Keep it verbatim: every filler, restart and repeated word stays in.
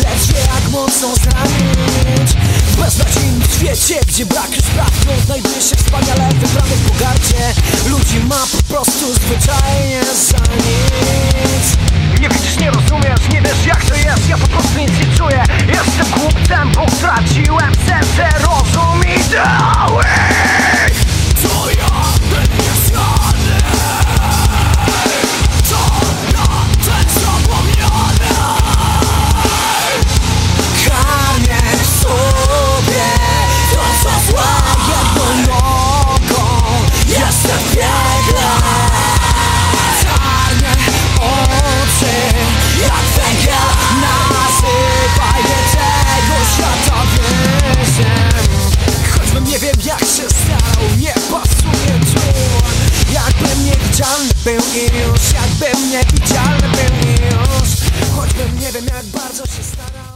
lecz wie jak mocno zranić. W beznadziejnym świecie, gdzie brak już prawdą znajduje się wspaniale wybranych pogardzie. Ludzi ma po prostu zwyczajnie za nic. Nie widzisz, nie rozumiesz, nie wiesz jak to jest. Ja po prostu nic nie czuję. Jestem głupcem, bo straciłem sens, rozum i ideały. To ja będę znany, to ja ten zapomniany. Karmię sobie to co złe jedną nogą. Jestem piekle, czarnie oczy jak węgiel. Nazywa je tego świata wieżem. Choćbym nie wiem jak się starał, nie pasuje tu. Jakbym niewidzialny był i już, jakbym niewidzialny był i już. Choćbym nie wiem jak bardzo się starał.